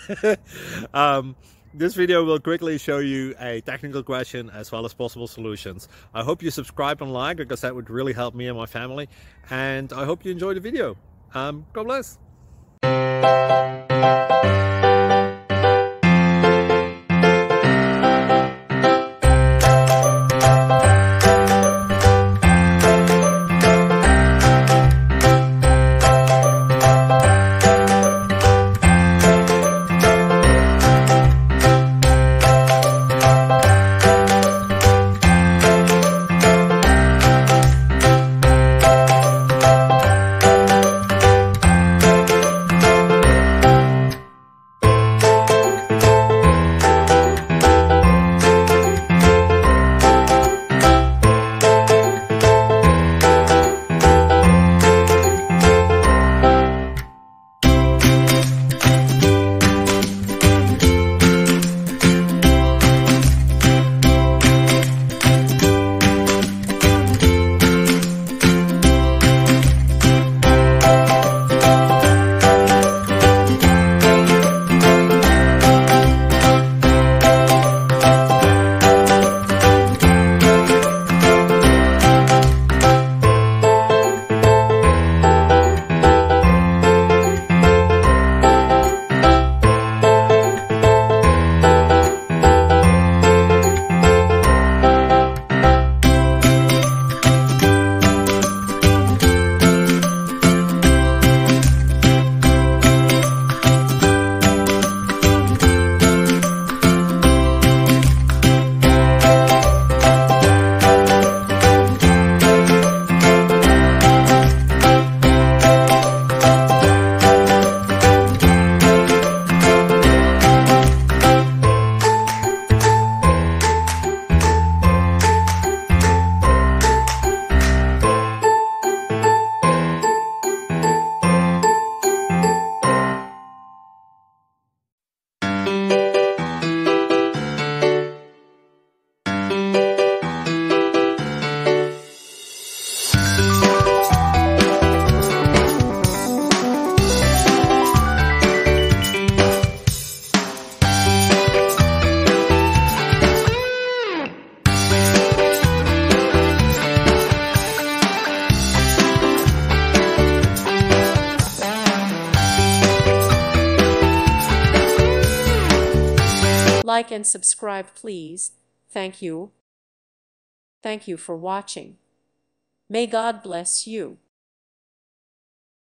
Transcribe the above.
This video will quickly show you a technical question as well as possible solutions. I hope you subscribe and like, because that would really help me and my family. And I hope you enjoy the video. God bless. Like and subscribe, please. Thank you. Thank you for watching. May God bless you.